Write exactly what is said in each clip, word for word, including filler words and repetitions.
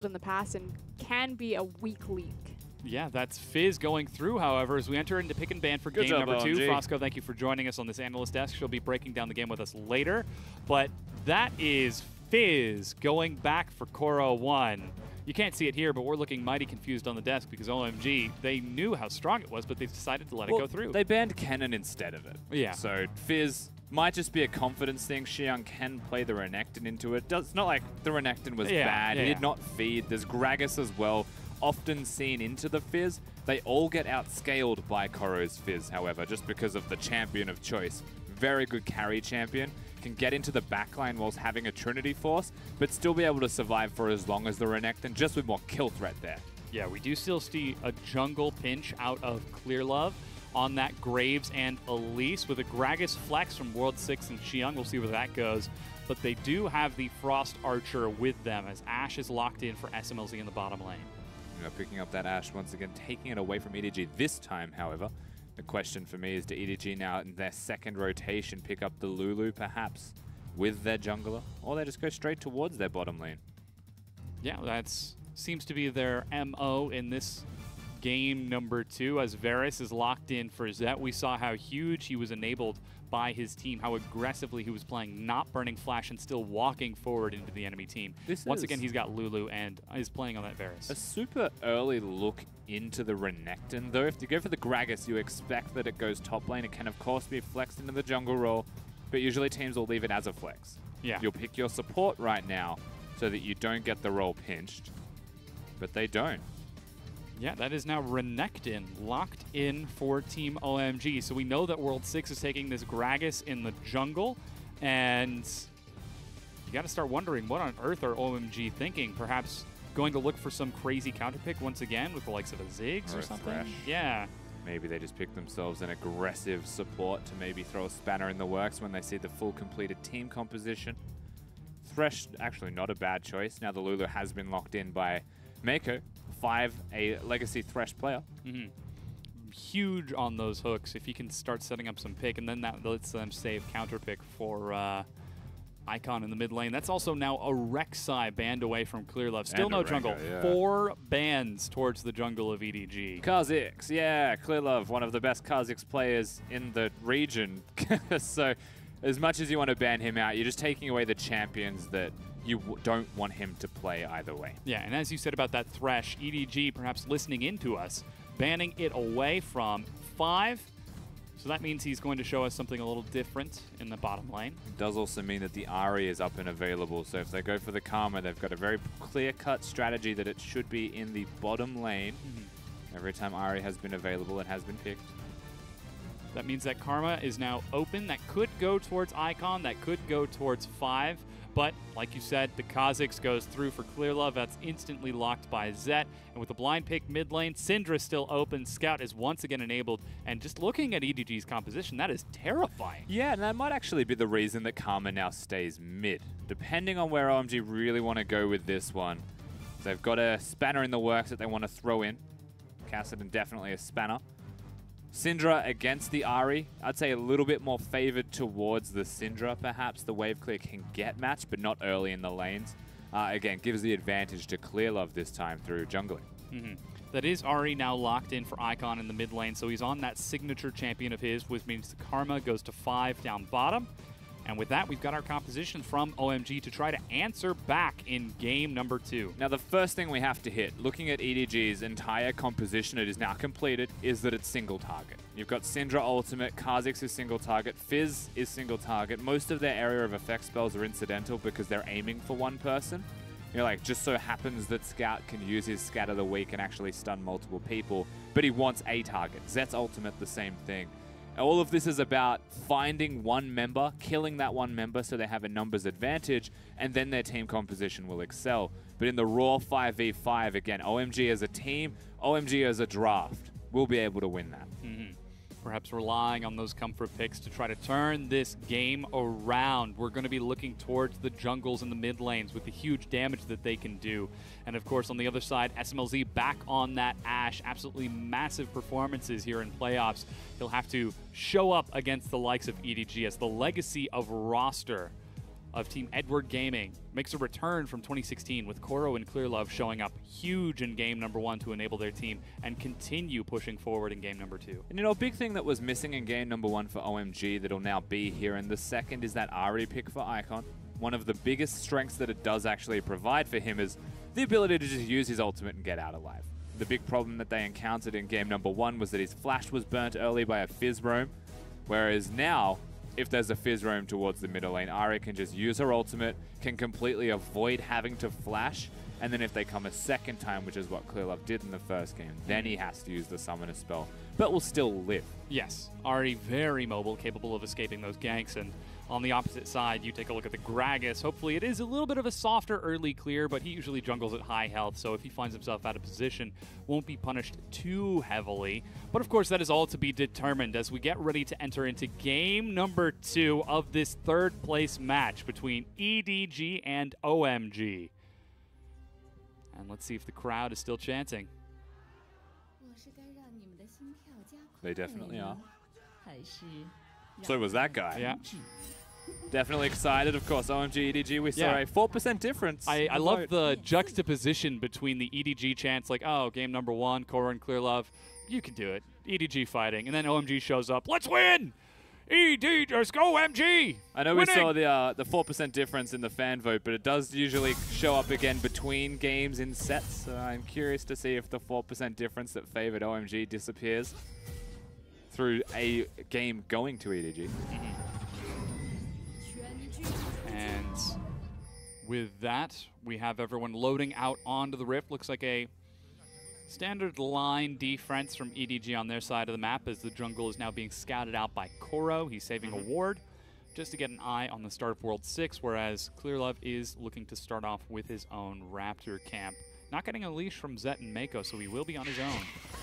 in the past and can be a weak link. Yeah, that's Fizz going through, however, as we enter into pick and ban for Good game job, number two. O M G. Frosco, thank you for joining us on this analyst desk. She'll be breaking down the game with us later. But that is Fizz going back for Koro one. You can't see it here, but we're looking mighty confused on the desk because O M G, they knew how strong it was, but they decided to let well, it go through. They banned Kennen instead of it. Yeah. So Fizz might just be a confidence thing. Xiang can play the Renekton into it. Does, it's not like the Renekton was Yeah, bad. yeah, he yeah. did not feed. There's Gragas as well, often seen into the Fizz. They all get outscaled by Koro's Fizz, however, just because of the champion of choice. Very good carry champion. Can get into the backline whilst having a Trinity Force, but still be able to survive for as long as the Renekton, just with more kill threat there. Yeah, we do still see a jungle pinch out of Clearlove on that Graves and Elise with a Gragas flex from World six and Xiang. We'll see where that goes. But they do have the Frost Archer with them as Ashe is locked in for S M L Z in the bottom lane. You know, picking up that Ashe once again, taking it away from E D G this time, however. The question for me is, do E D G now in their second rotation pick up the Lulu perhaps with their jungler, or they just go straight towards their bottom lane? Yeah, that seems to be their M O in this game number two as Varus is locked in for Zet. We saw how huge he was enabled by his team, how aggressively he was playing, not burning flash and still walking forward into the enemy team. This Once is again, he's got Lulu and is playing on that Varus. A super early look into the Renekton, though. If you go for the Gragas, you expect that it goes top lane. It can, of course, be flexed into the jungle role, but usually teams will leave it as a flex. Yeah. You'll pick your support right now so that you don't get the role pinched, but they don't. Yeah, that is now Renekton locked in for Team O M G. So we know that World six is taking this Gragas in the jungle, and you got to start wondering what on earth are O M G thinking? Perhaps going to look for some crazy counter pick once again with the likes of a Ziggs Or or, a something? Thresh. Yeah. Maybe they just pick themselves an aggressive support to maybe throw a spanner in the works when they see the full completed team composition. Thresh, actually not a bad choice. Now the Lulu has been locked in by Mako, five, a legacy Thresh player. Mm-hmm. Huge on those hooks if he can start setting up some pick, and then that lets them save counter pick for uh, Icon in the mid lane. That's also now a Rek'Sai banned away from Clearlove. Still And no a Rengar, jungle. yeah. Four bans towards the jungle of E D G. Kha'Zix, yeah, Clearlove, one of the best Kha'Zix players in the region. So as much as you want to ban him out, you're just taking away the champions that you w don't want him to play either way. Yeah, and as you said about that Thresh, E D G perhaps listening into us, banning it away from five. So that means he's going to show us something a little different in the bottom lane. It does also mean that the Ahri is up and available, so if they go for the Karma, they've got a very clear-cut strategy that it should be in the bottom lane. Mm-hmm. Every time Ahri has been available, it has been picked. That means that Karma is now open. That could go towards Icon. That could go towards five. But, like you said, the Kha'Zix goes through for Clearlove. That's instantly locked by Zet. And with the blind pick mid lane, Syndra still open. Scout is once again enabled. And just looking at E D G's composition, that is terrifying. Yeah, and that might actually be the reason that Karma now stays mid. Depending on where O M G really want to go with this one. They've got a spanner in the works that they want to throw in. Kassadin definitely a spanner. Syndra against the Ahri. I'd say a little bit more favored towards the Syndra, perhaps. The wave clear can get matched, but not early in the lanes. Uh, again, gives the advantage to Clearlove this time through jungling. Mm-hmm. That is Ahri now locked in for Icon in the mid lane, so he's on that signature champion of his, which means the Karma goes to five down bottom. And with that, we've got our composition from O M G to try to answer back in game number two. Now, the first thing we have to hit, looking at E D G's entire composition, it is now completed, is that it's single target. You've got Syndra ultimate, Kha'Zix is single target, Fizz is single target. Most of their area of effect spells are incidental because they're aiming for one person. You know, like, just so happens that Scout can use his Scatter the Weak and actually stun multiple people, but he wants a target. Zet's ultimate, the same thing. All of this is about finding one member, killing that one member so they have a numbers advantage, and then their team composition will excel. But in the raw five v five, again, O M G as a team, O M G as a draft, will be able to win that. Mm-hmm. Perhaps relying on those comfort picks to try to turn this game around. We're going to be looking towards the jungles and the mid lanes with the huge damage that they can do. And of course, on the other side, S M L Z back on that Ashe. Absolutely massive performances here in playoffs. He'll have to show up against the likes of E D G as the legacy of roster of Team Edward Gaming makes a return from twenty sixteen with Koro and Clearlove showing up huge in game number one to enable their team and continue pushing forward in game number two. And you know, a big thing that was missing in game number one for O M G that'll now be here in the second is that Ahri pick for Icon. One of the biggest strengths that it does actually provide for him is the ability to just use his ultimate and get out alive. The big problem that they encountered in game number one was that his flash was burnt early by a Fizz roam, whereas now, if there's a Fizz roam towards the middle lane, Ahri can just use her ultimate, can completely avoid having to flash, and then if they come a second time, which is what Clearlove did in the first game, then he has to use the Summoner spell, but will still live. Yes, Ahri very mobile, capable of escaping those ganks, and on the opposite side, you take a look at the Gragas. Hopefully it is a little bit of a softer early clear, but he usually jungles at high health, so if he finds himself out of position, won't be punished too heavily. But of course, that is all to be determined as we get ready to enter into game number two of this third place match between E D G and O M G. And let's see if the crowd is still chanting. They definitely are. So was that guy. Yeah. Definitely excited. Of course, O M G, E D G, we saw Yeah. a four percent difference. I, I love the juxtaposition between the E D G chants, like, oh, game number one, Koro and Clearlove, you can do it. E D G fighting. And then O M G shows up, let's win! E D G, let's go O M G! I know Winning! we saw the uh, the four percent difference in the fan vote, but it does usually show up again between games in sets. So I'm curious to see if the four percent difference that favored O M G disappears through a game going to E D G. Mm-hmm. And with that, we have everyone loading out onto the Rift. Looks like a standard line defense from E D G on their side of the map as the jungle is now being scouted out by Koro. He's saving Mm-hmm. a ward just to get an eye on the start of World six, whereas Clearlove is looking to start off with his own Raptor camp. Not getting a leash from Zet and Mako, so he will be on his own.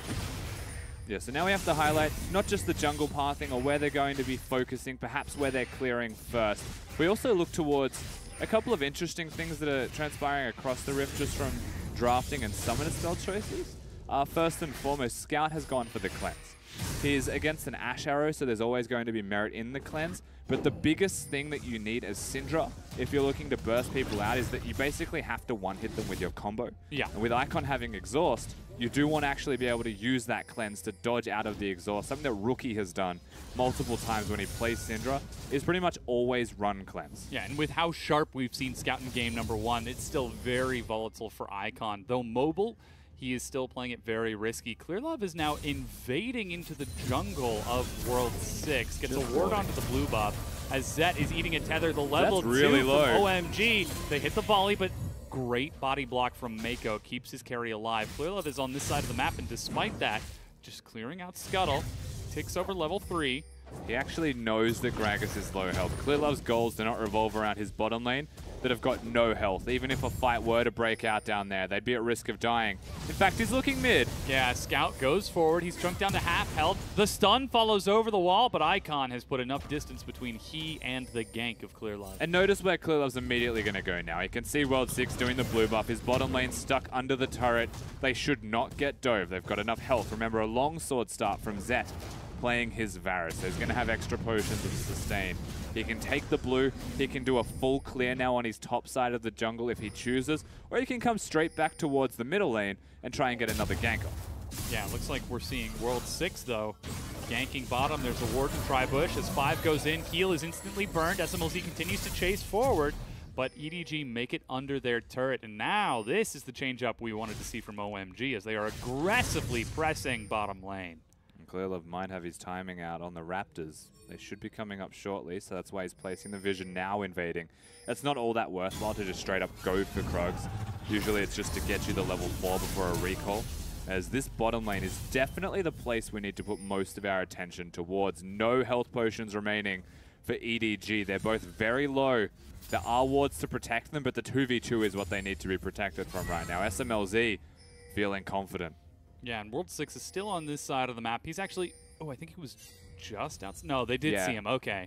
Yeah, so now we have to highlight not just the jungle pathing or where they're going to be focusing, perhaps where they're clearing first. We also look towards a couple of interesting things that are transpiring across the Rift just from drafting and summoner spell choices. Uh, first and foremost, Scout has gone for the cleanse. He's against an Ash Arrow, so there's always going to be merit in the cleanse. But the biggest thing that you need as Syndra, if you're looking to burst people out, is that you basically have to one-hit them with your combo. Yeah. And with Icon having Exhaust, you do want to actually be able to use that cleanse to dodge out of the exhaust. Something that Rookie has done multiple times when he plays Syndra is pretty much always run cleanse. Yeah, and with how sharp we've seen Scout in game number one, it's still very volatile for Icon. Though mobile, he is still playing it very risky. Clearlove is now invading into the jungle of World six. Gets a ward onto the blue buff as Zet is eating a tether. The level That's really two low. from O M G. They hit the volley, but great body block from Mako. Keeps his carry alive. Clearlove is on this side of the map, and despite that, just clearing out Scuttle. Ticks over level three. He actually knows that Gragas is low health. Clearlove's goals do not revolve around his bottom lane that have got no health. Even if a fight were to break out down there, they'd be at risk of dying. In fact, he's looking mid. Yeah, Scout goes forward. He's chunked down to half health. The stun follows over the wall, but Icon has put enough distance between he and the gank of Clearlove. And notice where Clearlove's immediately going to go now. You can see World six doing the blue buff. His bottom lane stuck under the turret. They should not get dove. They've got enough health. Remember, a long sword start from Zet playing his Varus. So he's going to have extra potions of sustain. He can take the blue. He can do a full clear now on his top side of the jungle if he chooses. Or he can come straight back towards the middle lane and try and get another gank off. Yeah, looks like we're seeing World six, though. Ganking bottom. There's a ward from Tribush. As five goes in, heal is instantly burned. S M L Z continues to chase forward, but E D G make it under their turret. And now this is the change-up we wanted to see from O M G as they are aggressively pressing bottom lane. Clearlove might have his timing out on the Raptors. They should be coming up shortly, so that's why he's placing the vision now invading. It's not all that worthwhile to just straight up go for Krugs. Usually it's just to get you the level four before a recall, as this bottom lane is definitely the place we need to put most of our attention towards. No health potions remaining for E D G. They're both very low. There are wards to protect them, but the two v two is what they need to be protected from right now. S M L Z feeling confident. Yeah, and World six is still on this side of the map. He's actually... Oh, I think he was just outside. No, they did Yeah. see him. Okay.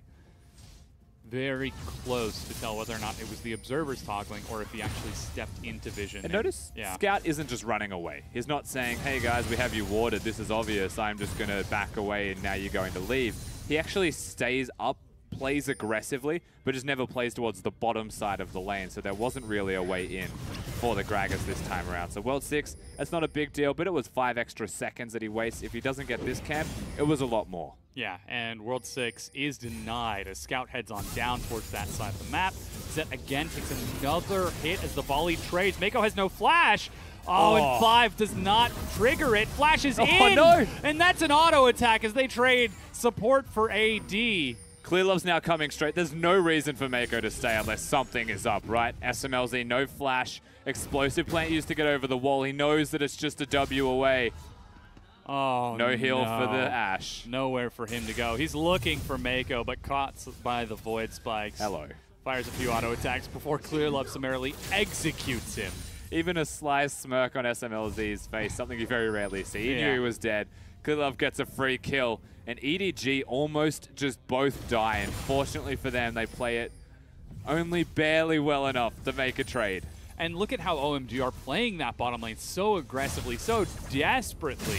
Very close to tell whether or not it was the observers toggling or if he actually stepped into vision. And notice, yeah. Scout isn't just running away. He's not saying, hey guys, we have you warded, this is obvious, I'm just going to back away and now you're going to leave. He actually stays up plays aggressively, but just never plays towards the bottom side of the lane, so there wasn't really a way in for the Gragas this time around. So World six, that's not a big deal, but it was five extra seconds that he wastes. If he doesn't get this camp, it was a lot more. Yeah, and World six is denied as Scout heads on down towards that side of the map. Zet again takes another hit as the volley trades. Mako has no flash. Oh, Oh. and five does not trigger it. Flashes Oh, in. no. And that's an auto attack as they trade support for A D. Clearlove's now coming straight. There's no reason for Mako to stay unless something is up, right? S M L Z, no flash. Explosive plant used to get over the wall. He knows that it's just a W away. Oh, No heal no. for the Ashe. Nowhere for him to go. He's looking for Mako, but caught by the Void Spikes. Hello. Fires a few auto attacks before Clearlove summarily executes him. Even a sly smirk on S M L Z's face, something you very rarely see. He Yeah. knew he was dead. Clearlove gets a free kill, and E D G almost just both die. And fortunately for them, they play it only barely well enough to make a trade. And look at how O M G are playing that bottom lane so aggressively, so desperately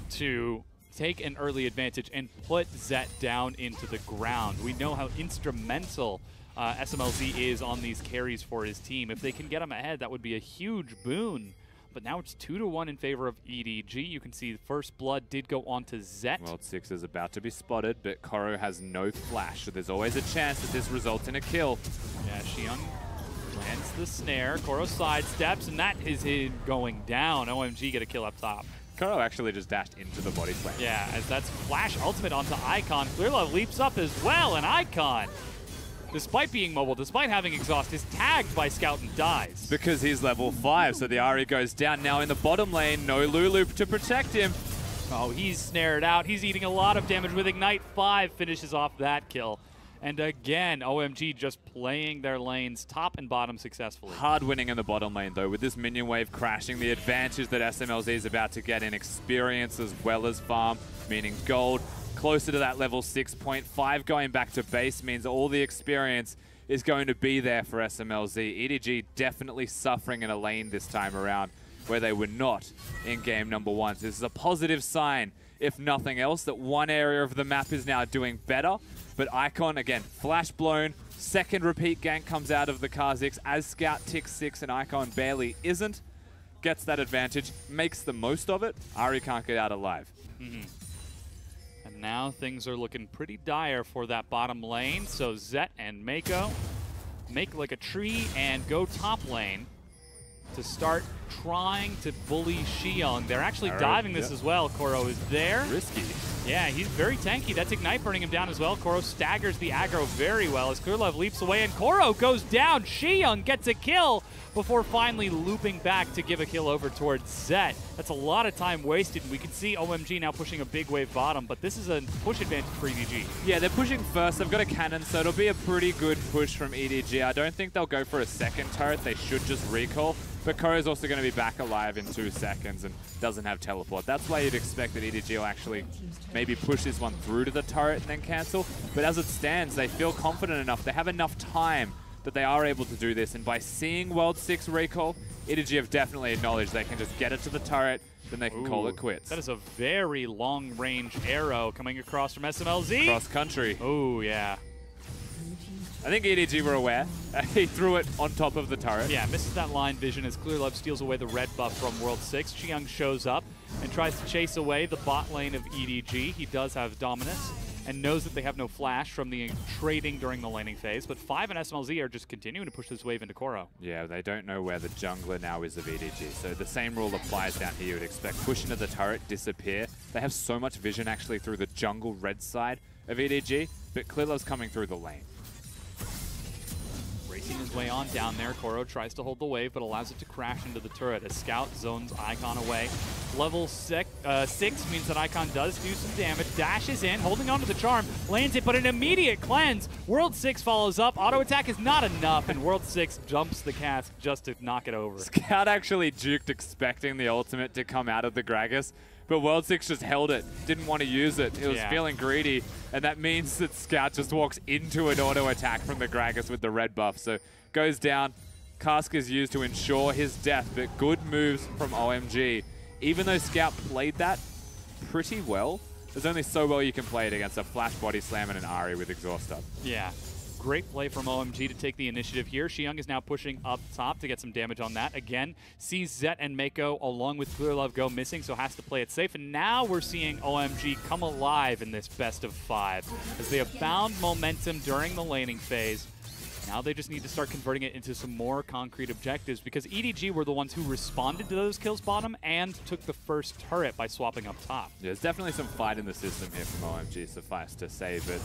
to take an early advantage and put Zet down into the ground. We know how instrumental uh, S M L Z is on these carries for his team. If they can get him ahead, that would be a huge boon. But now it's two to one in favor of E D G. You can see the first blood did go on to Zet. World six is about to be spotted, but Koro has no flash, so there's always a chance that this results in a kill. Yeah, Xion lands the snare. Koro sidesteps, and that is him going down. O M G get a kill up top. Koro actually just dashed into the body slam. Yeah, as that's Flash Ultimate onto Icon. Clearlove leaps up as well, and Icon, despite being mobile, despite having exhaust, is tagged by Scout and dies. Because he's level five, so the Ahri goes down. Now in the bottom lane, no Lulu to protect him. Oh, he's snared out. He's eating a lot of damage with Ignite. Five finishes off that kill. And again, O M G just playing their lanes top and bottom successfully. Hard winning in the bottom lane, though, with this minion wave crashing. The advantage that S M L Z is about to get in experience as well as farm, meaning gold. Closer to that level six point five going back to base means all the experience is going to be there for S M L Z. E D G definitely suffering in a lane this time around where they were not in game number one. So this is a positive sign, if nothing else, that one area of the map is now doing better. But Icon, again, flash blown. Second repeat gank comes out of the Kha'Zix as Scout ticks six and Icon barely isn't. Gets that advantage, makes the most of it. Ahri can't get out alive. Mm-hmm. And now things are looking pretty dire for that bottom lane. So Zet and Mako make like a tree and go top lane to start trying to bully Xiong. They're actually Alright, diving this yep. as well. Koro is there. Risky. Yeah, he's very tanky. That's Ignite burning him down as well. Koro staggers the aggro very well as Clearlove leaps away, and Koro goes down. Xiong gets a kill before finally looping back to give a kill over towards Zet. That's a lot of time wasted, and we can see O M G now pushing a big wave bottom, but this is a push advantage for E D G. Yeah, they're pushing first. They've got a cannon, so it'll be a pretty good push from E D G. I don't think they'll go for a second turret. They should just recall. But Koro's also going to be back alive in two seconds and doesn't have teleport. That's why you'd expect that E D G will actually maybe push this one through to the turret and then cancel. But as it stands, they feel confident enough. They have enough time that they are able to do this. And by seeing World six recall, E D G have definitely acknowledged they can just get it to the turret, then they can Ooh, call it quits. That is a very long-range arrow coming across from S M L Z. Cross country. Oh, yeah. I think E D G were aware. He threw it on top of the turret. Yeah, misses that line vision as Clearlove steals away the red buff from World six. Xiong shows up and tries to chase away the bot lane of E D G. He does have dominance and knows that they have no flash from the trading during the laning phase, but five and S M L Z are just continuing to push this wave into Koro. Yeah, they don't know where the jungler now is of E D G, so the same rule applies down here. You would expect push into the turret, disappear. They have so much vision actually through the jungle red side of E D G, but Clearlove's coming through the lane. Racing his way on down there, Koro tries to hold the wave, but allows it to crash into the turret as Scout zones Icon away. Level six, uh, six means that Icon does do some damage, dashes in, holding onto the charm, lands it, but an immediate cleanse. World six follows up, auto attack is not enough, and World six jumps the cask just to knock it over. Scout actually juked expecting the ultimate to come out of the Gragas, but World six just held it, didn't want to use it. It was Yeah. feeling greedy, and that means that Scout just walks into an auto attack from the Gragas with the red buff. So goes down, Cask is used to ensure his death, but good moves from O M G. Even though Scout played that pretty well, there's only so well you can play it against a flash body slam and an Ahri with exhaust up. Yeah. Great play from O M G to take the initiative here. Xiang is now pushing up top to get some damage on that. Again, sees Zet and Mako along with Clearlove go missing, so has to play it safe. And now we're seeing O M G come alive in this best of five as they have found momentum during the laning phase. Now they just need to start converting it into some more concrete objectives because E D G were the ones who responded to those kills bottom and took the first turret by swapping up top. Yeah, there's definitely some fight in the system here from O M G, suffice to say, but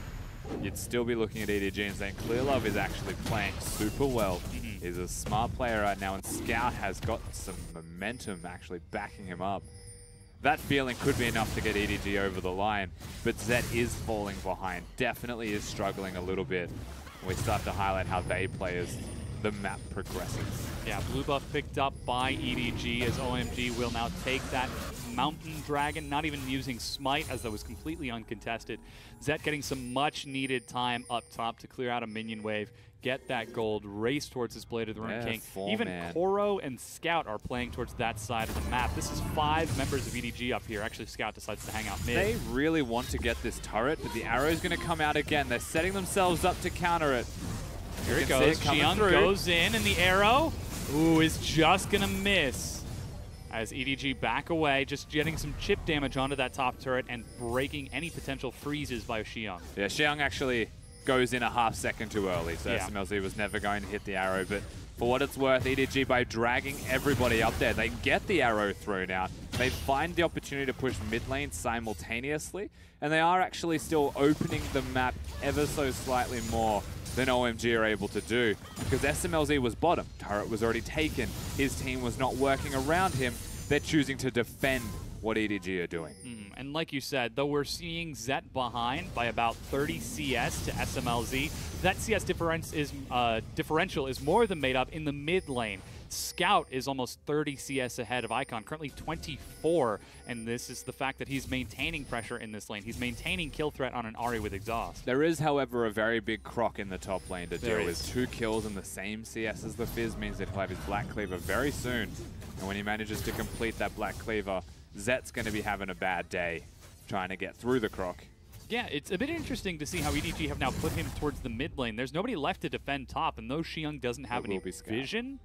you'd still be looking at E D G and saying Clearlove is actually playing super well. Mm-hmm. He's a smart player right now, and Scout has got some momentum actually backing him up. That feeling could be enough to get E D G over the line, but Zet is falling behind, definitely is struggling a little bit. We start to highlight how they play as the map progresses. Yeah, blue buff picked up by E D G as O M G will now take that Mountain Dragon, not even using Smite as that was completely uncontested. Zet getting some much needed time up top to clear out a minion wave, get that gold, race towards his Blade of the Ruined Yeah, King. full Even man. Koro and Scout are playing towards that side of the map. This is five members of E D G up here. Actually, Scout decides to hang out mid. They really want to get this turret, but the arrow's going to come out again. They're setting themselves up to counter it. Here You it can see goes. it coming Xiang through. goes in, and the arrow, ooh, is just going to miss. As E D G back away, just getting some chip damage onto that top turret and breaking any potential freezes by Xiang. Yeah, Xiang actually goes in a half second too early, so Yeah. S M L Z was never going to hit the arrow, but for what it's worth, E D G, by dragging everybody up there, they get the arrow thrown out. They find the opportunity to push mid lane simultaneously, and they are actually still opening the map ever so slightly more than O M G are able to do, because S M L Z was bottom. Turret was already taken. His team was not working around him. They're choosing to defend what E D G are doing. Mm, and like you said, though we're seeing Zet behind by about thirty C S to S M L Z, that C S difference is, uh, differential is more than made up in the mid lane. Scout is almost thirty C S ahead of Icon, currently twenty-four, and this is the fact that he's maintaining pressure in this lane. He's maintaining kill threat on an Ahri with exhaust. There is, however, a very big croc in the top lane to There deal is. with. Two kills in the same C S as the Fizz means that he'll have his Black Cleaver very soon. And when he manages to complete that Black Cleaver, Zet's going to be having a bad day trying to get through the croc. Yeah, it's a bit interesting to see how E D G have now put him towards the mid lane. There's nobody left to defend top, and though Xiang doesn't have It will any be Scout. vision,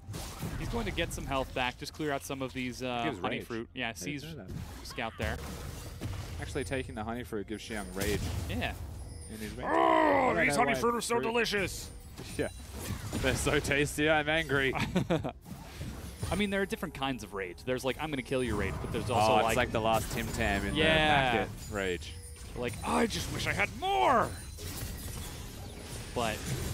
he's going to get some health back, just clear out some of these uh, Gives honey rage. fruit. Yeah, I sees didn't know that. Scout there. Actually, taking the honey fruit gives Xiang rage Yeah. in his range. Oh, I don't these know honey why fruit are so fruit- delicious. Yeah, they're so tasty, I'm angry. I mean, there are different kinds of rage. There's like, I'm going to kill your rage, but there's also Oh, it's like, like the last Tim Tam in Yeah. the packet rage. like, I just wish I had more. But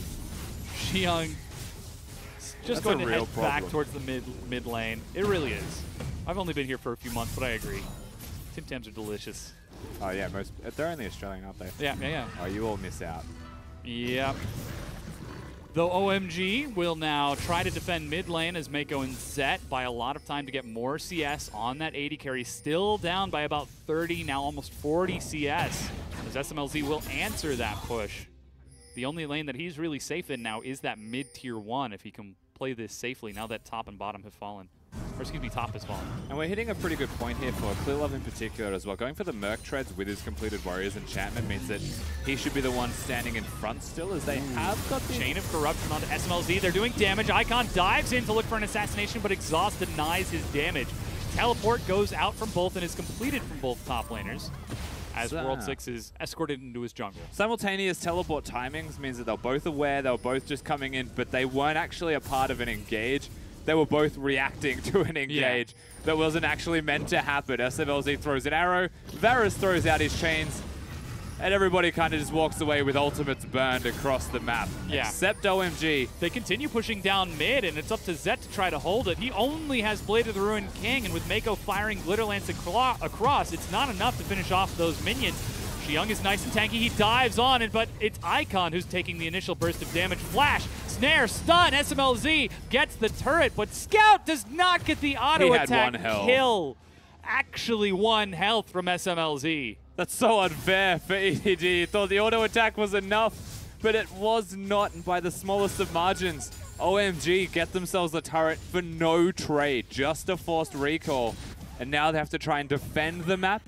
Xiang is just That's a going to real head back problem. towards the mid mid lane. It really is. I've only been here for a few months, but I agree. Tim Tams are delicious. Oh yeah, most they're only Australian, aren't they? Yeah, yeah, yeah. Oh, you all miss out. Yep. Though O M G will now try to defend mid lane as Mako and Zet buy a lot of time to get more C S on that eighty carry. Still down by about thirty, now almost forty C S. As S M L Z will answer that push. The only lane that he's really safe in now is that mid tier one if he can play this safely now that top and bottom have fallen. Or excuse me, top has fallen. And we're hitting a pretty good point here for Clearlove in particular as well. Going for the Merc treads with his completed Warriors enchantment means that he should be the one standing in front still, as they have got the Chain of Corruption onto S M L Z. They're doing damage. Icon dives in to look for an assassination, but Exhaust denies his damage. Teleport goes out from both and is completed from both top laners as So- World six is escorted into his jungle. Simultaneous teleport timings means that they're both aware, they were both just coming in, but they weren't actually a part of an engage. They were both reacting to an engage that wasn't actually meant to happen. S M L Z throws an arrow, Varus throws out his chains, and everybody kind of just walks away with ultimates burned across the map. Yeah. Except O M G. They continue pushing down mid, and it's up to Zet to try to hold it. He only has Blade of the Ruined King, and with Mako firing Glitter Lance acro- across, it's not enough to finish off those minions. Xiang is nice and tanky. He dives on it, but it's Icon who's taking the initial burst of damage. Flash, snare, stun. S M L Z gets the turret, but Scout does not get the auto He had attack one health. kill. Actually, one health from S M L Z. That's so unfair for E D G. He thought the auto attack was enough, but it was not, and by the smallest of margins. O M G get themselves a turret for no trade, just a forced recall. And now they have to try and defend the map.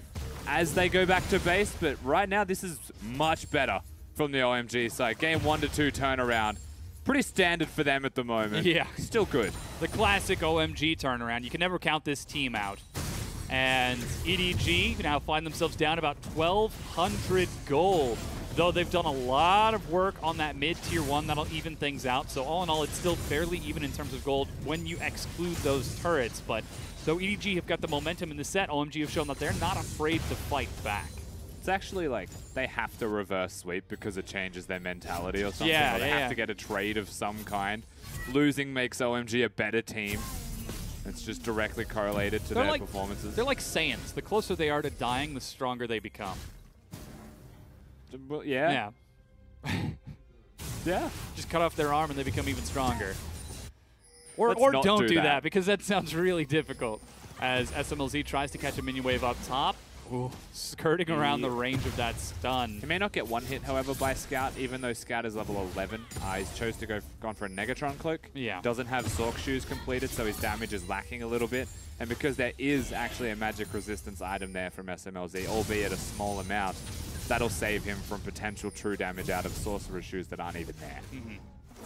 as they go back to base, but right now this is much better from the O M G side. Game one to two turnaround. Pretty standard for them at the moment. Yeah. Still good. The classic O M G turnaround. You can never count this team out. And E D G now find themselves down about twelve hundred gold. Though they've done a lot of work on that mid-tier one, that'll even things out. So all in all, it's still fairly even in terms of gold when you exclude those turrets. But though E D G have got the momentum in the set, O M G have shown that they're not afraid to fight back. It's actually like they have to reverse sweep because it changes their mentality or something. Yeah, or they yeah, have yeah. to get a trade of some kind. Losing makes O M G a better team. It's just directly correlated to They're their like- performances. They're like Saiyans. The closer they are to dying, the stronger they become. Well, yeah. Yeah. Yeah. Just cut off their arm and they become even stronger. Or, Let's or not don't do do that. that. because that sounds really difficult. As S M L Z tries to catch a minion wave up top, ooh, skirting around the range of that stun. He may not get one hit, however, by Scout, even though Scout is level eleven. Uh, he's chose to go gone for a Negatron Cloak. Yeah. Doesn't have Zork Shoes completed, so his damage is lacking a little bit. And because there is actually a magic resistance item there from S M L Z, albeit a small amount, that'll save him from potential true damage out of Sorcerer's Shoes that aren't even there. Mm-hmm.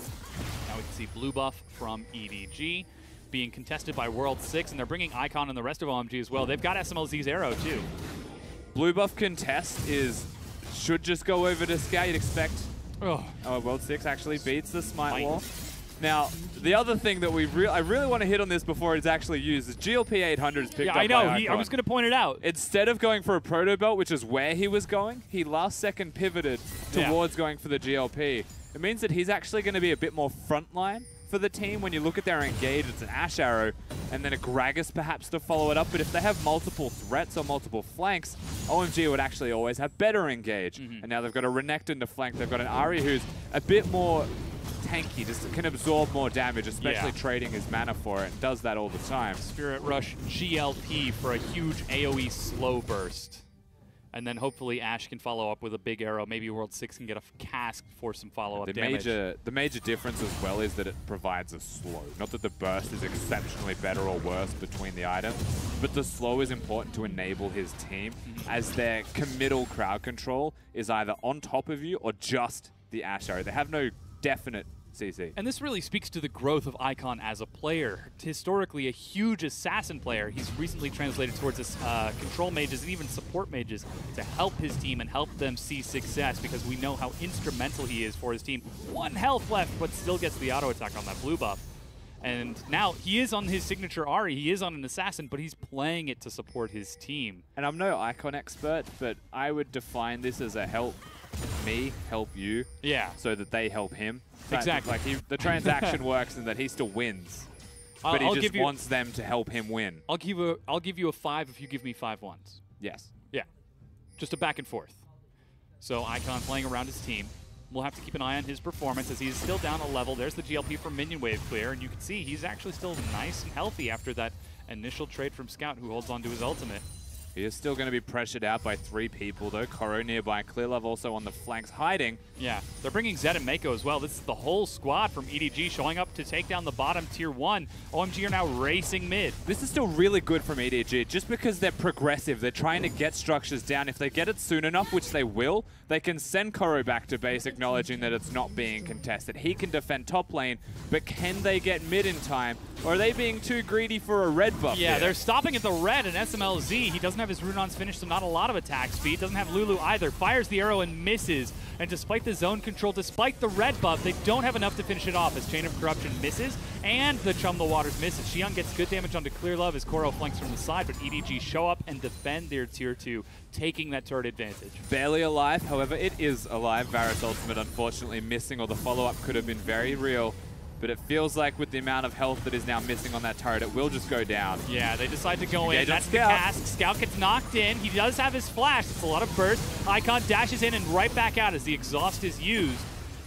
Now we can see blue buff from E D G being contested by World six, and they're bringing Icon and the rest of O M G as well. They've got S M L Z's arrow, too. Blue buff contest is should just go over to Scout. You'd expect Oh, oh, World six actually beats the Smite Smite. Wall. Now, the other thing that we re I really want to hit on this before it's actually used is G L P eight hundred is picked yeah, up I know. by He, I Icon. was going to point it out. Instead of going for a Proto Belt, which is where he was going, he last second pivoted Yeah. towards going for the G L P. It means that he's actually going to be a bit more frontline for the team. When you look at their engage, it's an Ash Arrow and then a Gragas perhaps to follow it up. But if they have multiple threats or multiple flanks, O M G would actually always have better engage. Mm-hmm. And now they've got a Renekton to flank. They've got an Ahri who's a bit more tanky, just can absorb more damage, especially Yeah. trading his mana for it. And does that all the time. Spirit Rush G L P for a huge AoE slow burst. And then hopefully Ash can follow up with a big arrow. Maybe World six can get a cask for some follow-up The damage. major, the major difference as well is that it provides a slow. Not that the burst is exceptionally better or worse between the items, but the slow is important to enable his team, as their committal crowd control is either on top of you or just the Ash Arrow. They have no definite C C. And this really speaks to the growth of Icon as a player. Historically, a huge assassin player. He's recently translated towards this, uh, control mages and even support mages to help his team and help them see success, because we know how instrumental he is for his team. One health left, but still gets the auto attack on that blue buff. And now he is on his signature Ahri. He is on an assassin, but he's playing it to support his team. And I'm no Icon expert, but I would define this as a help me, help you, Yeah. so that they help him. Exactly. Like he, the transaction works in that he still wins, I'll, but he I'll just give you, wants them to help him win. I'll give you. A, I'll give you a five if you give me five ones. Yes. Yeah, just a back and forth. So Icon playing around his team. We'll have to keep an eye on his performance as he's still down a level. There's the G L P from Minion Wave clear, and you can see he's actually still nice and healthy after that initial trade from Scout, who holds on to his ultimate. He is still going to be pressured out by three people, though. Koro nearby, Clear Love also on the flanks hiding. Yeah, they're bringing Zed and Mako as well. This is the whole squad from E D G showing up to take down the bottom tier one. O M G are now racing mid. This is still really good from E D G, just because they're progressive. They're trying to get structures down. If they get it soon enough, which they will, they can send Koro back to base, acknowledging that it's not being contested. He can defend top lane, but can they get mid in time? Or are they being too greedy for a red buff Yeah, here? they're stopping at the red, and S M L Z, he doesn't have his Runons finished, so not a lot of attack speed. Doesn't have Lulu either. Fires the arrow and misses. And despite the zone control, despite the red buff, they don't have enough to finish it off as Chain of Corruption misses, and the Chum the Waters misses. Xion gets good damage onto Clear Love as Koro flanks from the side, but E D G show up and defend their tier two, taking that turret advantage. Barely alive, however, it is alive. Varus ultimate unfortunately missing, or the follow-up could have been very real. But it feels like with the amount of health that is now missing on that turret, it will just go down. Yeah, they decide to go Yeah, in. don't That's the Scout. cask. Scout gets knocked in. He does have his flash. It's a lot of burst. Icon dashes in and right back out as the exhaust is used.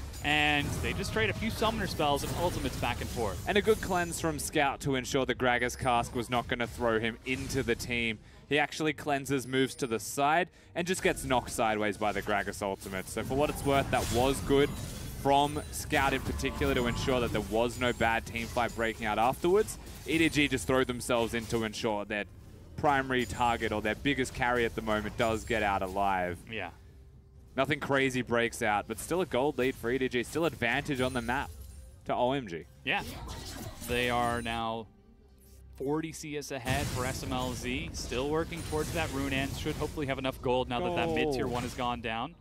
And they just trade a few summoner spells and ultimates back and forth. And a good cleanse from Scout to ensure the Gragas cask was not going to throw him into the team. He actually cleanses, moves to the side, and just gets knocked sideways by the Gragas ultimate. So for what it's worth, that was good from Scout in particular to ensure that there was no bad team fight breaking out afterwards. E D G just throw themselves in to ensure they're primary target or their biggest carry at the moment does get out alive. Yeah. Nothing crazy breaks out, but still a gold lead for E D G. Still advantage on the map to O M G. Yeah. They are now forty C S ahead for S M L Z. Still working towards that rune end. Should hopefully have enough gold now that that mid-tier one has gone down.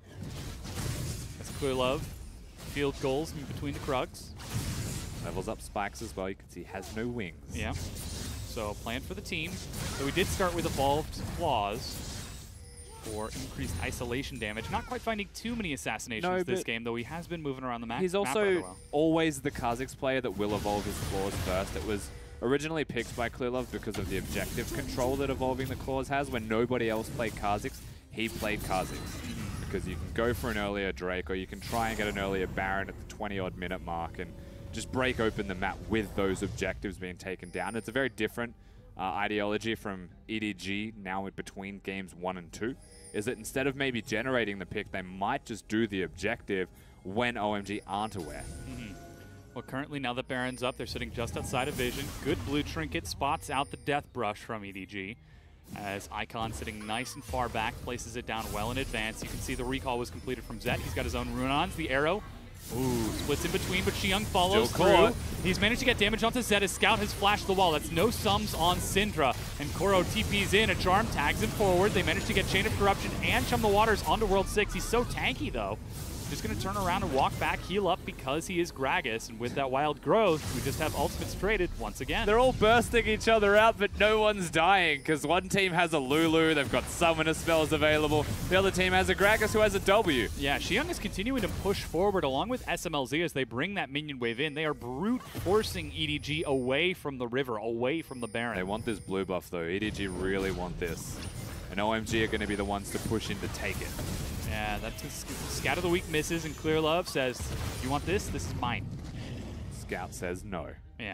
That's Clear Love. Field goals in between the Krugs. Levels up Spikes as well. You can see he has no wings. Yeah. So plan for the team. So we did start with Evolved Claws for increased isolation damage. Not quite finding too many assassinations No, this game, though he has been moving around the map. He's map rather also well. always the Kha'Zix player that will evolve his claws first. It was originally picked by Clearlove because of the objective control that evolving the claws has. When nobody else played Kha'Zix, he played Kha'Zix. Because you can go for an earlier Drake, or you can try and get an earlier Baron at the twenty odd minute mark and just break open the map with those objectives being taken down. It's a very different uh, ideology from E D G now in between games one and two, is that instead of maybe generating the pick, they might just do the objective when O M G aren't aware. Mm-hmm. Well, currently, now that Baron's up, they're sitting just outside of vision. Good blue trinket spots out the Death Brush from E D G. As Icon sitting nice and far back, places it down well in advance. You can see the recall was completed from Zet. He's got his own Runons. The arrow, ooh, splits in between, but Xiang follows Still through. caught. He's managed to get damage onto Zet. His Scout has flashed the wall. That's no sums on Syndra. And Koro T Ps in. A Charm tags him forward. They managed to get Chain of Corruption and Chum the Waters onto World six. He's so tanky, though. Just going to turn around and walk back, heal up because he is Gragas. And with that wild growth, we just have ultimates traded once again. They're all bursting each other out, but no one's dying because one team has a Lulu, they've got summoner spells available. The other team has a Gragas who has a W. Yeah, Xiang is continuing to push forward along with S M L Z as they bring that minion wave in. They are brute forcing E D G away from the river, away from the Baron. They want this blue buff though. E D G really want this. And O M G are going to be the ones to push in to take it. Yeah, that's Scout of the Week misses, and Clear Love says, you want this? This is mine. Scout says no. Yeah.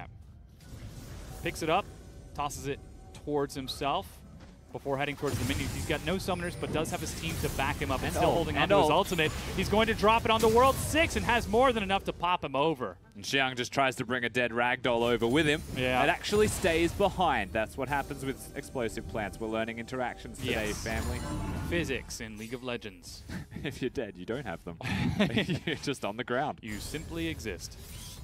Picks it up, tosses it towards himself before heading towards the minions. He's got no summoners, but does have his team to back him up and, and still ult, holding on and to his ult. ultimate. He's going to drop it onto World six and has more than enough to pop him over. And Xiang just tries to bring a dead ragdoll over with him. Yeah. It actually stays behind. That's what happens with explosive plants. We're learning interactions today, Yes. family. Physics in League of Legends. If you're dead, you don't have them. You're just on the ground. You simply exist.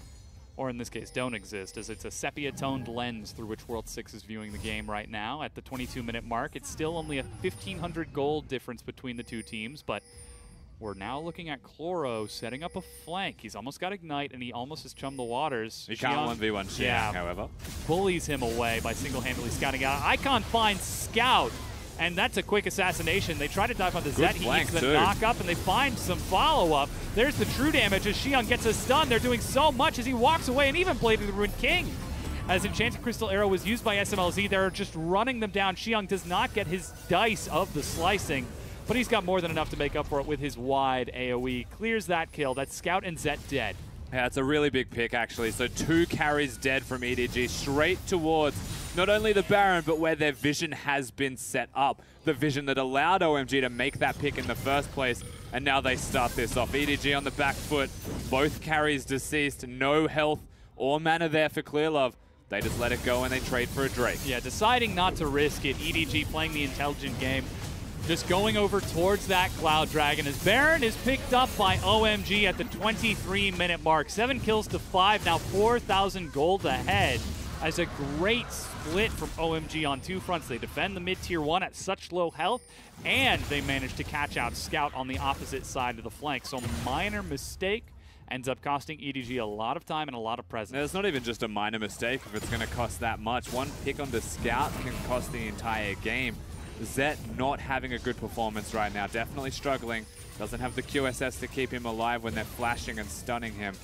Or in this case, don't exist, as it's a sepia-toned lens through which World six is viewing the game right now. At the twenty-two minute mark, it's still only a fifteen hundred gold difference between the two teams, but we're now looking at Chloro setting up a flank. He's almost got Ignite, and he almost has chummed the waters. You can't Xiang- one v one Xiang, yeah, however. bullies him away by single-handedly scouting out. Icon finds Scout, and that's a quick assassination. They try to dive on the Zed. He flank, eats the too. knock-up, and they find some follow-up. There's the true damage as Xiang gets a stun. They're doing so much as he walks away, and even Blade of the Ruined King. As Enchanted Crystal Arrow was used by S M L Z, they're just running them down. Xiang does not get his dice of the slicing, but he's got more than enough to make up for it with his wide AoE. Clears that kill. That's Scout and Zet dead. Yeah, it's a really big pick, actually. So two carries dead from E D G straight towards not only the Baron, but where their vision has been set up. The vision that allowed O M G to make that pick in the first place, and now they start this off. E D G on the back foot, both carries deceased, no health or mana there for Clearlove. They just let it go and they trade for a Drake. Yeah, deciding not to risk it. E D G playing the intelligent game. Just going over towards that Cloud Dragon as Baron is picked up by O M G at the twenty-three minute mark. Seven kills to five, now four thousand gold ahead. As a great split from O M G on two fronts. They defend the mid-tier one at such low health, and they manage to catch out Scout on the opposite side of the flank. So minor mistake ends up costing E D G a lot of time and a lot of presence. Now, it's not even just a minor mistake if it's going to cost that much. One pick on the Scout can cost the entire game. Zet not having a good performance right now, definitely struggling. Doesn't have the Q S S to keep him alive when they're flashing and stunning him.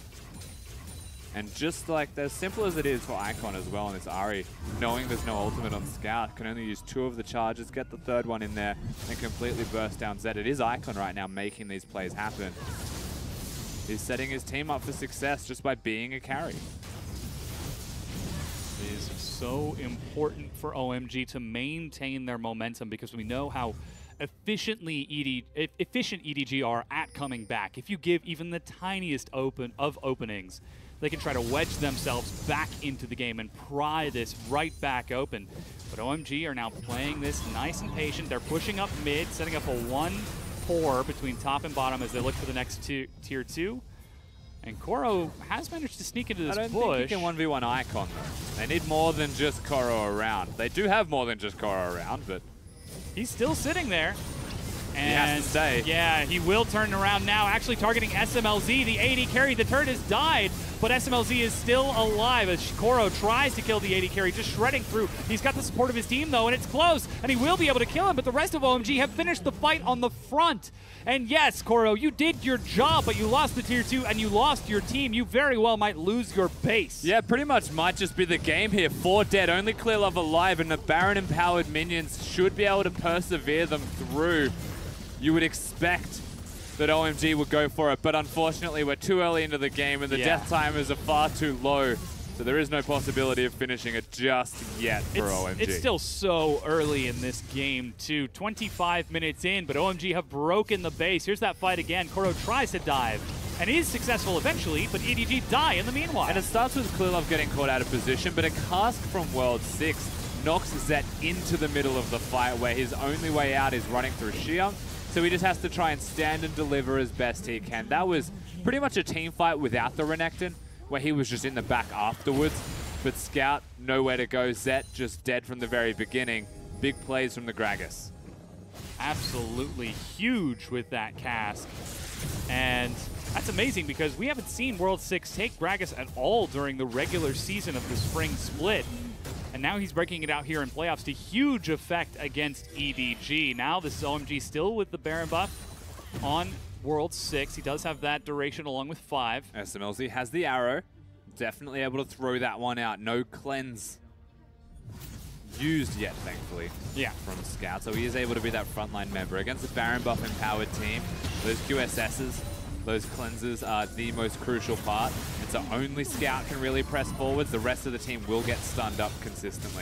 And just like, as simple as it is for Icon as well in this Ahri, knowing there's no ultimate on Scout, can only use two of the charges, get the third one in there, and completely burst down Zed. It is Icon right now making these plays happen. He's setting his team up for success just by being a carry. It is so important for O M G to maintain their momentum because we know how efficiently E D, efficient E D G are at coming back. If you give even the tiniest open of openings, they can try to wedge themselves back into the game and pry this right back open. But O M G are now playing this nice and patient. They're pushing up mid, setting up a one four between top and bottom as they look for the next two, tier two. And Koro has managed to sneak into this I don't bush. think you can one v one Icon, though. They need more than just Koro around. They do have more than just Koro around, but... He's still sitting there. And he has to stay. Yeah, he will turn around now, actually targeting S M L Z. The A D carry, the turret has died, but S M L Z is still alive as Koro tries to kill the A D carry, just shredding through. He's got the support of his team, though, and it's close, and he will be able to kill him, but the rest of O M G have finished the fight on the front. And yes, Koro, you did your job, but you lost the tier two, and you lost your team. You very well might lose your base. Yeah, pretty much might just be the game here. Four dead, only Clear Love alive, and the Baron-empowered minions should be able to persevere them through. You would expect that O M G would go for it, but unfortunately we're too early into the game and the Yeah. death timers are far too low, so there is no possibility of finishing it just yet for it's, O M G. It's still so early in this game, too. twenty-five minutes in, but O M G have broken the base. Here's that fight again. Koro tries to dive and is successful eventually, but E D G die in the meanwhile. And it starts with Clear Love getting caught out of position, but a cask from World six knocks Zet into the middle of the fight where his only way out is running through Xiang. So he just has to try and stand and deliver as best he can. That was pretty much a team fight without the Renekton, where he was just in the back afterwards. But Scout, nowhere to go. Zet just dead from the very beginning. Big plays from the Gragas. Absolutely huge with that cask. And that's amazing because we haven't seen World six take Gragas at all during the regular season of the spring split. And now he's breaking it out here in playoffs to huge effect against E D G. Now this is O M G still with the Baron buff on World six. He does have that duration along with five. S M L Z has the arrow. Definitely able to throw that one out. No cleanse used yet, thankfully, Yeah. from Scout. So he is able to be that frontline member. Against the Baron buff empowered team, those Q S Ss, those cleanses are the most crucial part. And so only Scout can really press forwards. The rest of the team will get stunned up consistently.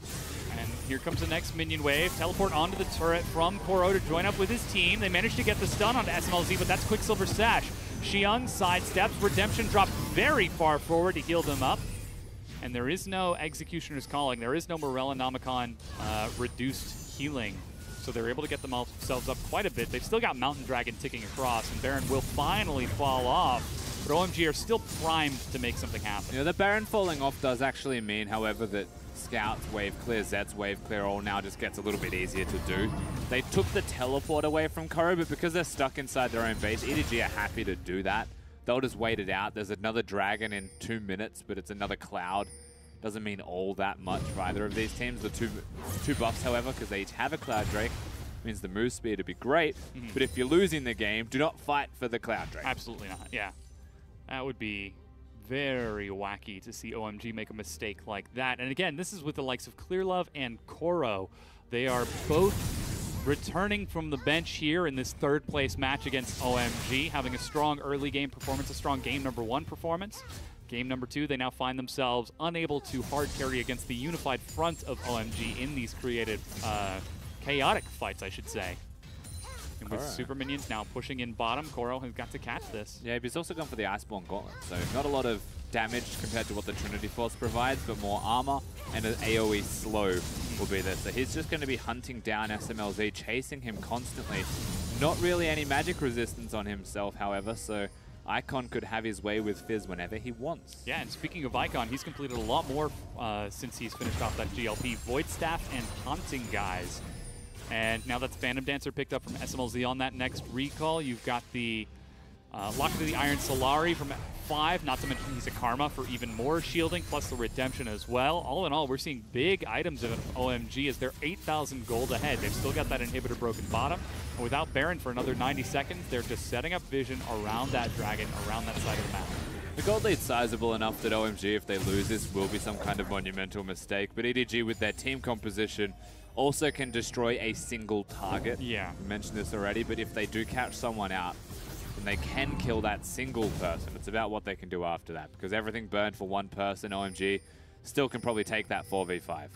And here comes the next minion wave. Teleport onto the turret from Koro to join up with his team. They managed to get the stun onto S M L Z, but that's Quicksilver Sash. Xiang sidesteps. Redemption dropped very far forward to heal them up. And there is no Executioner's Calling. There is no Morellonomicon uh, reduced healing. So they're able to get themselves up quite a bit. They've still got Mountain Dragon ticking across, and Baron will finally fall off. But O M G are still primed to make something happen. You know, the Baron falling off does actually mean, however, that Scout's wave clear, Zet's wave clear all now just gets a little bit easier to do. They took the teleport away from Koro, but because they're stuck inside their own base, E D G are happy to do that. They'll just wait it out. There's another dragon in two minutes, but it's another cloud. Doesn't mean all that much for either of these teams. The two two buffs, however, because they each have a Cloud Drake, means the move speed would be great. Mm-hmm. But if you're losing the game, do not fight for the Cloud Drake. Absolutely not, yeah. That would be very wacky to see O M G make a mistake like that. And again, this is with the likes of Clearlove and Koro. They are both returning from the bench here in this third place match against O M G, having a strong early game performance, a strong game number one performance. Game number two, they now find themselves unable to hard carry against the unified front of O M G in these creative, uh, chaotic fights, I should say. And with right. Super Minions now pushing in bottom, Koro has got to catch this. Yeah, but he's also gone for the Iceborne Gauntlet, so not a lot of damage compared to what the Trinity Force provides, but more armor and an AoE slow will be there. So he's just going to be hunting down S M L Z, chasing him constantly. Not really any magic resistance on himself, however, so Icon could have his way with Fizz whenever he wants. Yeah, and speaking of Icon, he's completed a lot more uh, since he's finished off that G L P. Void Staff and Haunting Guys. And now that's Phantom Dancer picked up from S M L Z on that next recall. You've got the uh, Lock of the Iron Solari from five, not to mention he's a Karma for even more shielding, plus the Redemption as well. All in all, we're seeing big items of O M G as they're eight thousand gold ahead. They've still got that Inhibitor broken bottom. And without Baron for another ninety seconds, they're just setting up vision around that dragon, around that side of the map. The gold lead's sizable enough that O M G, if they lose this, will be some kind of monumental mistake. But E D G, with their team composition, also can destroy a single target. Yeah. I mentioned this already, but if they do catch someone out, then they can kill that single person. It's about what they can do after that, because everything burned for one person, O M G still can probably take that four v five.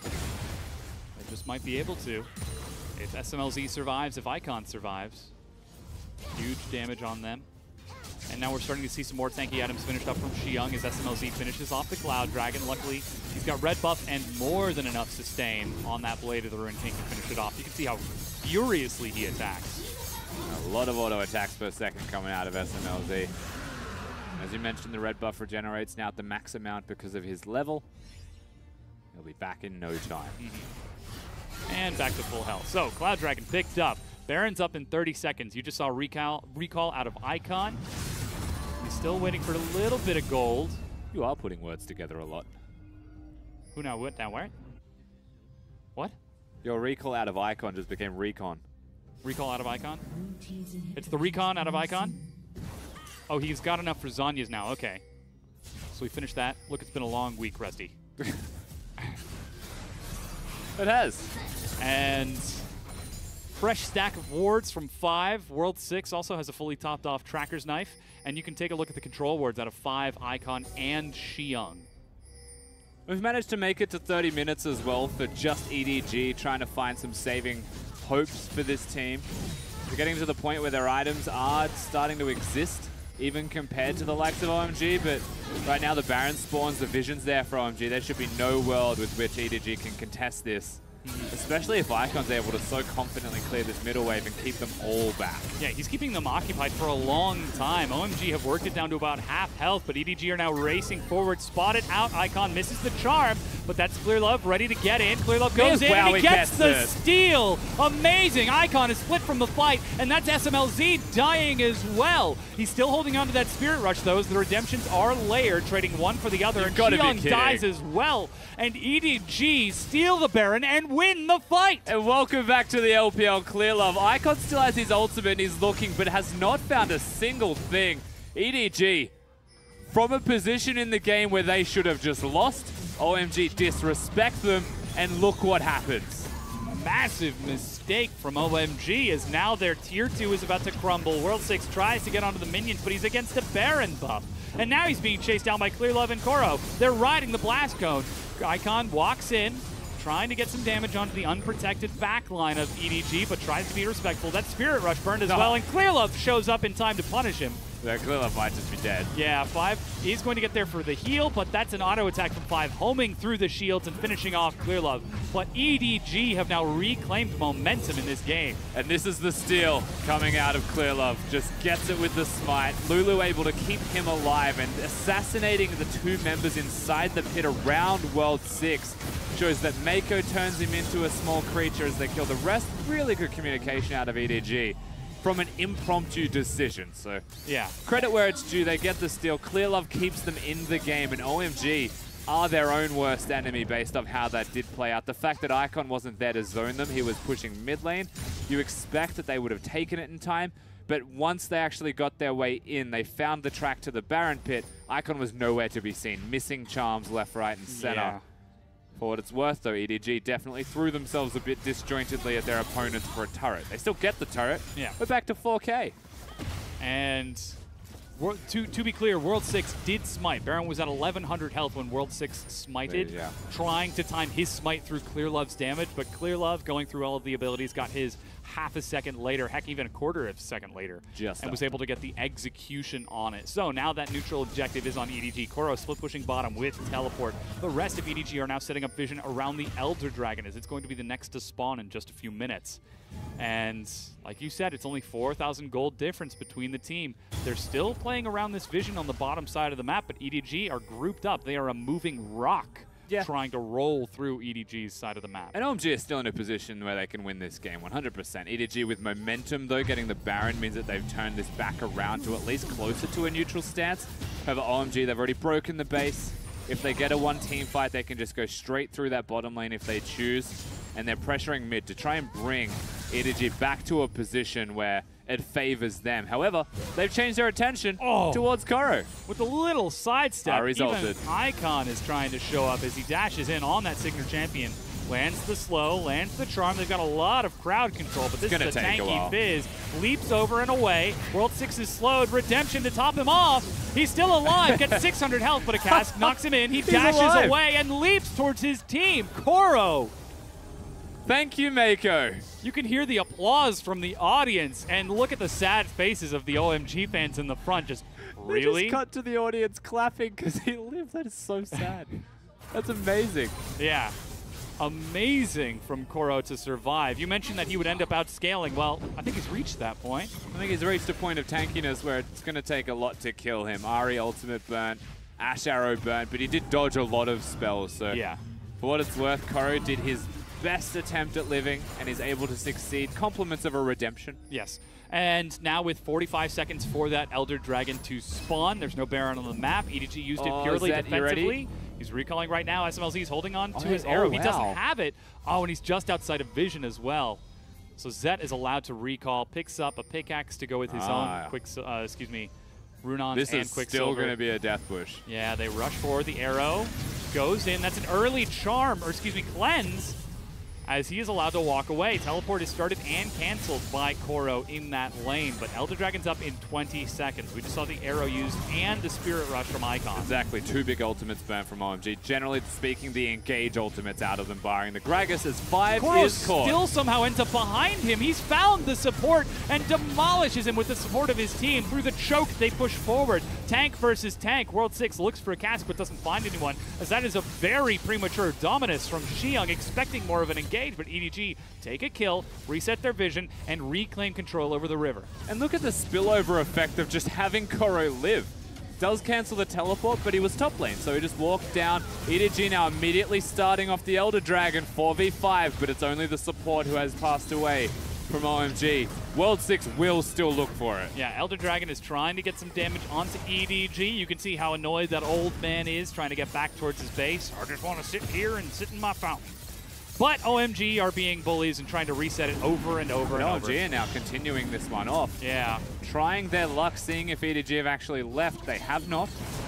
They just might be able to. If S M L Z survives, if Icon survives, huge damage on them. And now we're starting to see some more tanky items finished up from Xiyoung as S M L Z finishes off the Cloud Dragon. Luckily, he's got red buff and more than enough sustain on that Blade of the Ruined King to finish it off. You can see how furiously he attacks. A lot of auto attacks per second coming out of S M L Z. As you mentioned, the red buff regenerates now at the max amount because of his level. He'll be back in no time. Mm-hmm. And back to full health. So, Cloud Dragon picked up. Baron's up in thirty seconds. You just saw recall, recall out of Icon. He's still waiting for a little bit of gold. You are putting words together a lot. Who now? What now? Where? What? Your recall out of Icon just became Recon. Recall out of Icon? It's the Recon out of Icon? Oh, he's got enough for Zhonya's now. Okay. So we finished that. Look, it's been a long week, Rusty. It has. And fresh stack of wards from five. World six also has a fully topped off Tracker's Knife. And you can take a look at the control wards out of five, Icon, and Xiyoung. We've managed to make it to thirty minutes as well for just E D G, trying to find some saving hopes for this team. We're getting to the point where their items are starting to exist, even compared to the likes of O M G, but right now the Baron spawns, the vision's there for O M G. There should be no world with which E D G can contest this. Especially if Icon's able to so confidently clear this middle wave and keep them all back. Yeah, he's keeping them occupied for a long time. O M G have worked it down to about half health, but E D G are now racing forward. Spotted out. Icon misses the charm, but that's Clearlove ready to get in. Clearlove goes in wow, and he he gets, gets the it. steal. Amazing. Icon is split from the fight, and that's S M L Z dying as well. He's still holding on to that Spirit Rush, though, as the redemptions are layered, trading one for the other. You've and gotta be Xiyoung kidding. dies as well. And E D G steal the Baron and win the fight. And welcome back to the L P L Clearlove. Icon still has his ultimate and he's looking, but has not found a single thing. E D G, from a position in the game where they should have just lost, O M G disrespect them, and look what happens. Massive mistake from O M G as now their tier two is about to crumble. World six tries to get onto the minions, but he's against a Baron buff. And now he's being chased down by Clearlove and Koro. They're riding the blast cone. Icon walks in, trying to get some damage onto the unprotected backline of E D G, but tries to be respectful. That Spirit Rush burned as No. well, and Clearlove shows up in time to punish him. That Clearlove might just be dead. Yeah, five. He's going to get there for the heal, but that's an auto attack from five, homing through the shields and finishing off Clearlove. But E D G have now reclaimed momentum in this game. And this is the steal coming out of Clearlove. Just gets it with the smite. Lulu able to keep him alive and assassinating the two members inside the pit around World six. Shows that Mako turns him into a small creature as they kill the rest. Really good communication out of E D G from an impromptu decision. So Yeah. credit where it's due. They get the steal. Clearlove keeps them in the game, and O M G are their own worst enemy based off how that did play out. The fact that Icon wasn't there to zone them, he was pushing mid lane. You expect that they would have taken it in time, but once they actually got their way in, they found the track to the Baron pit. Icon was nowhere to be seen, missing charms left, right, and center. Yeah. For what it's worth, though, E D G definitely threw themselves a bit disjointedly at their opponents for a turret. They still get the turret. Yeah. We're back to four K. And Wor- to, to be clear, World six did smite. Baron was at eleven hundred health when World six smited, Yeah. trying to time his smite through Clearlove's damage, but Clearlove, going through all of the abilities, got his half a second later, heck, even a quarter of a second later, Just and up. was able to get the execution on it. So now that neutral objective is on E D G. Koro split pushing bottom with teleport. The rest of E D G are now setting up vision around the Elder Dragon, as it's going to be the next to spawn in just a few minutes. And like you said, it's only four thousand gold difference between the team. They're still playing around this vision on the bottom side of the map, but E D G are grouped up. They are a moving rock Yeah. trying to roll through E D G's side of the map. And O M G is still in a position where they can win this game, one hundred percent. E D G with momentum, though, getting the Baron means that they've turned this back around to at least closer to a neutral stance. However, O M G, they've already broken the base. If they get a one-team fight, they can just go straight through that bottom lane if they choose. And they're pressuring mid to try and bring E D G back to a position where it favors them. However, they've changed their attention Oh. towards Koro. With a little sidestep, Ah, even resulted. Icon is trying to show up as he dashes in on that Signature Champion. Lands the slow, lands the charm. They've got a lot of crowd control, but this It's is a gonna take a tanky while. Fizz. Leaps over and away. World six is slowed. Redemption to top him off. He's still alive. Gets six hundred health, but a cast knocks him in. He dashes alive. away and leaps towards his team. Koro. Thank you, Mako. You can hear the applause from the audience, and look at the sad faces of the O M G fans in the front, just Really? They just cut to the audience clapping because he lived. That is so sad. That's amazing. Yeah. Amazing from Koro to survive. You mentioned that he would end up outscaling. Well, I think he's reached that point. I think he's reached a point of tankiness where it's going to take a lot to kill him. Ahri ultimate burnt, Ash Arrow burnt, but he did dodge a lot of spells. So Yeah. for what it's worth, Koro did his best attempt at living and is able to succeed. Compliments of a redemption. Yes. And now with forty-five seconds for that Elder Dragon to spawn, there's no Baron on the map. E D G used it Oh, purely Zed, you ready? defensively. He's recalling right now. S M L Z is holding on to Oh, his oh, arrow. He wow. doesn't have it. Oh, and he's just outside of vision as well. So Zet is allowed to recall, picks up a pickaxe to go with his Ah. own quick, uh, excuse me, Runons This and is still Quicksilver. going to be a death bush. Yeah, they rush forward. The arrow goes in. That's an early charm, or excuse me, cleanse, as he is allowed to walk away. Teleport is started and canceled by Koro in that lane, but Elder Dragon's up in twenty seconds. We just saw the arrow used and the Spirit Rush from Icon. Exactly, two big ultimates burnt from O M G. Generally speaking, the engage ultimates out of them, barring the Gragas as five Koro is caught. still somehow ends up behind him. He's found the support and demolishes him with the support of his team. Through the choke, they push forward. Tank versus tank. World six looks for a cask but doesn't find anyone, as that is a very premature Dominus from Xiong, expecting more of an engage, but E D G take a kill, reset their vision, and reclaim control over the river. And look at the spillover effect of just having Koro live. Does cancel the teleport, but he was top lane, so he just walked down. E D G now immediately starting off the Elder Dragon, four v five, but it's only the support who has passed away from O M G. World six will still look for it. Yeah, Elder Dragon is trying to get some damage onto E D G. You can see how annoyed that old man is, trying to get back towards his base. I just want to sit here and sit in my fountain. But O M G are being bullies and trying to reset it over and over and O M over. G are now continuing this one off. Yeah. Trying their luck, seeing if E D G have actually left. They have not.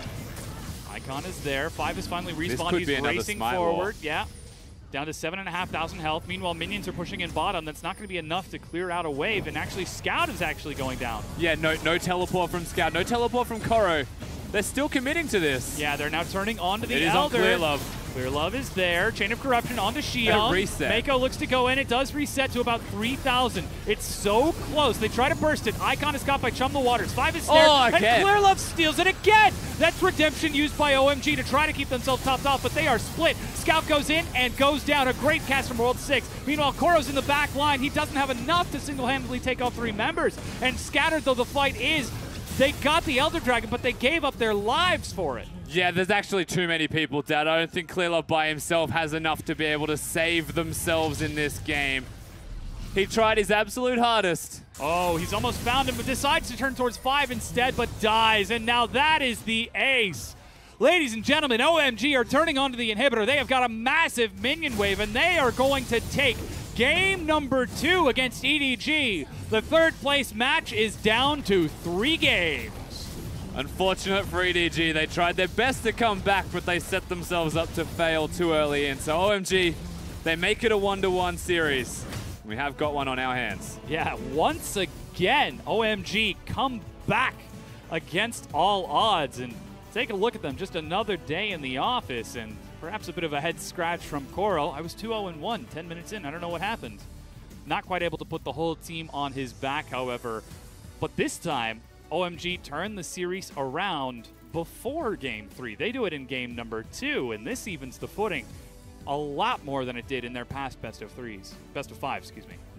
Icon is there. Five is finally This respawned. could He's be another racing Smite Wall. forward. Yeah. Down to seven and a half thousand health. Meanwhile, minions are pushing in bottom. That's not going to be enough to clear out a wave. And actually, Scout is actually going down. Yeah, no, no teleport from Scout, no teleport from Koro. They're still committing to this. Yeah, they're now turning onto the It is on Elder. Clear Love. Clear Love is there. Chain of Corruption onto Xiong. reset. Mako looks to go in. It does reset to about three thousand. It's so close. They try to burst it. Icon is caught by Chum the Waters. Five is snared. Oh, and again. Clear Love steals it again. That's redemption used by O M G to try to keep themselves topped off, but they are split. Scout goes in and goes down. A great cast from World six. Meanwhile, Koro's in the back line. He doesn't have enough to single-handedly take out three members. And scattered though the fight is, they got the Elder Dragon, but they gave up their lives for it. Yeah, there's actually too many people, Dad. I don't think Clear Love by himself has enough to be able to save themselves in this game. He tried his absolute hardest. Oh, he's almost found him, but decides to turn towards five instead, but dies. And now that is the ace. Ladies and gentlemen, O M G are turning onto the inhibitor. They have got a massive minion wave, and they are going to take game number two against E D G. The third place match is down to three games. Unfortunate for E D G. They tried their best to come back, but they set themselves up to fail too early in. So O M G, they make it a one-to-one series. We have got one on our hands. Yeah, once again, O M G come back against all odds. And take a look at them. Just another day in the office, and perhaps a bit of a head scratch from Koro. I was two oh and one, ten minutes in. I don't know what happened. Not quite able to put the whole team on his back, however. But this time, O M G turned the series around before game three. They do it in game number two, and this evens the footing a lot more than it did in their past best of threes. Best of five, excuse me.